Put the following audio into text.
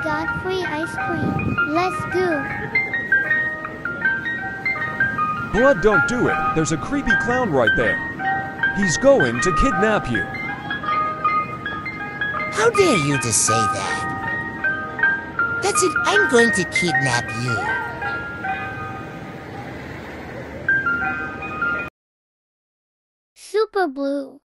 got free ice cream. Let's go. Blood, don't do it. There's a creepy clown right there. He's going to kidnap you. How dare you to say that? That's it, I'm going to kidnap you. Super Blue.